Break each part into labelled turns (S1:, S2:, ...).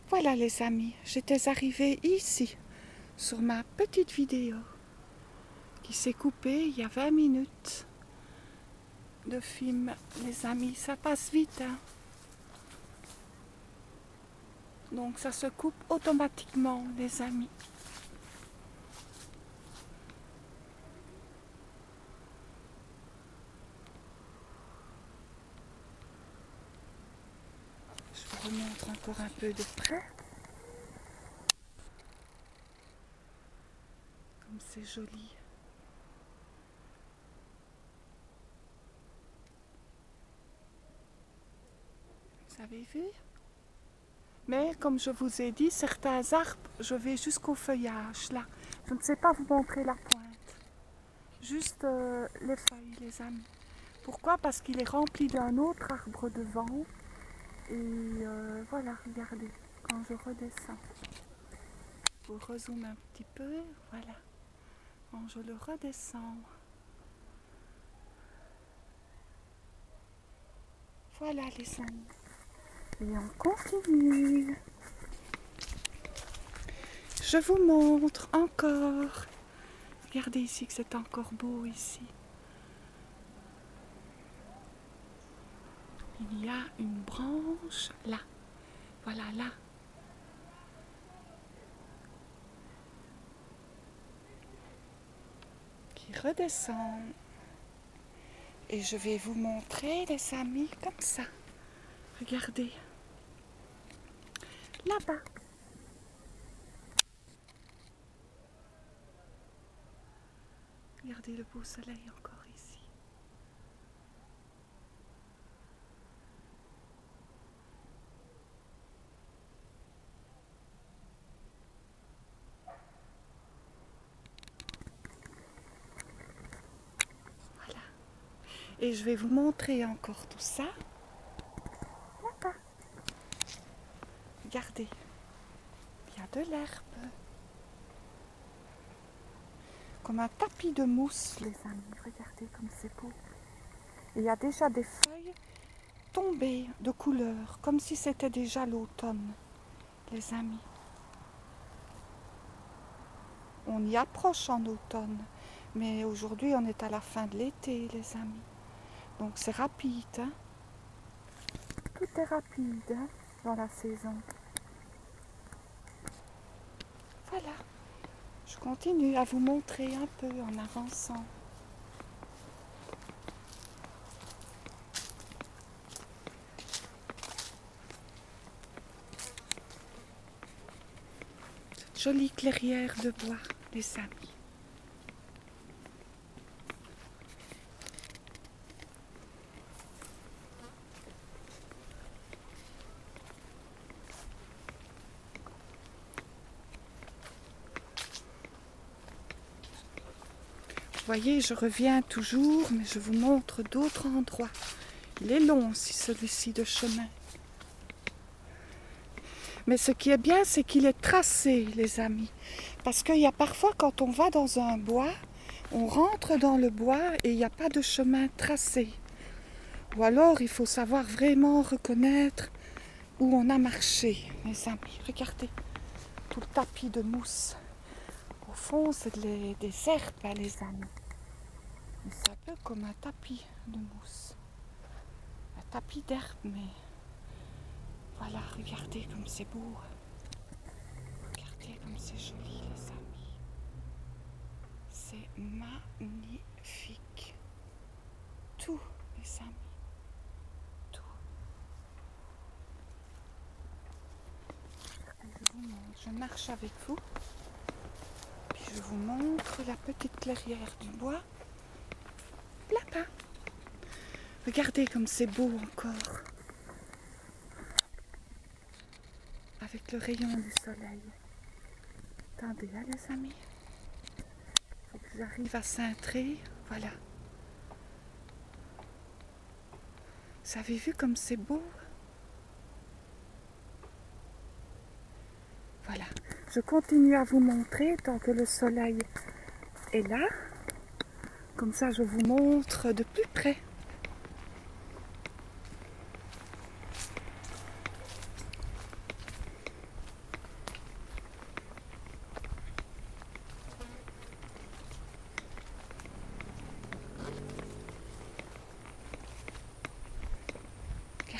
S1: Voilà les amis, j'étais arrivée ici sur ma petite vidéo qui s'est coupée il y a 20 minutes de film. Les amis, ça passe vite, hein. Donc ça se coupe automatiquement les amis. Je vous remontre encore un peu de près. Comme c'est joli. Vous avez vu? Mais comme je vous ai dit, certains arbres, je vais jusqu'au feuillage là. Je ne sais pas vous montrer la pointe. Juste les feuilles les amis. Pourquoi? Parce qu'il est rempli d'un autre arbre devant. Et voilà, regardez, quand je redescends. Je vous rezoome un petit peu, voilà. Quand je le redescends. Voilà les amis. Et on continue. Je vous montre encore. Regardez ici que c'est encore beau ici. Il y a une branche là. Voilà là. Qui redescend. Et je vais vous montrer les amis comme ça. Regardez. Là-bas. Regardez le beau soleil encore ici. Voilà. Et je vais vous montrer encore tout ça. Là-bas. Regardez. Il y a de l'herbe. Comme un tapis de mousse, les amis. Regardez comme c'est beau. Et il y a déjà des feuilles tombées de couleur, comme si c'était déjà l'automne, les amis. On y approche en automne, mais aujourd'hui on est à la fin de l'été, les amis. Donc c'est rapide, hein? Tout est rapide, hein, dans la saison. Voilà. Je continue à vous montrer un peu en avançant. Cette jolie clairière de bois, les amis. Vous voyez, je reviens toujours, mais je vous montre d'autres endroits. Il est long aussi celui-ci de chemin. Mais ce qui est bien, c'est qu'il est tracé, les amis. Parce qu'il y a parfois, quand on va dans un bois, on rentre dans le bois et il n'y a pas de chemin tracé. Ou alors, il faut savoir vraiment reconnaître où on a marché, les amis. Regardez, tout le tapis de mousse. Au fond, c'est des herbes, hein, les amis. C'est un peu comme un tapis de mousse. Un tapis d'herbe, mais... Voilà, regardez comme c'est beau. Regardez comme c'est joli, les amis. C'est magnifique. Tout, les amis. Tout. Je vous montre. Je marche avec vous. Puis je vous montre la petite clairière du bois. Là-bas. Regardez comme c'est beau encore. Avec le rayon du soleil. Attendez, hein, les amis. Il faut que j'arrive à cintrer. Voilà. Vous avez vu comme c'est beau? Voilà. Je continue à vous montrer tant que le soleil est là. Comme ça, je vous montre de plus près.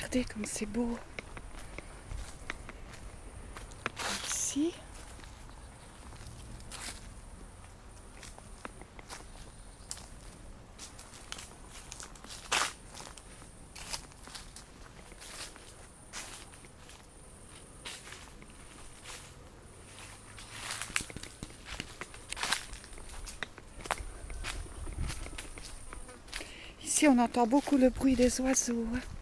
S1: Regardez comme c'est beau. Ici. Ici, on entend beaucoup le bruit des oiseaux.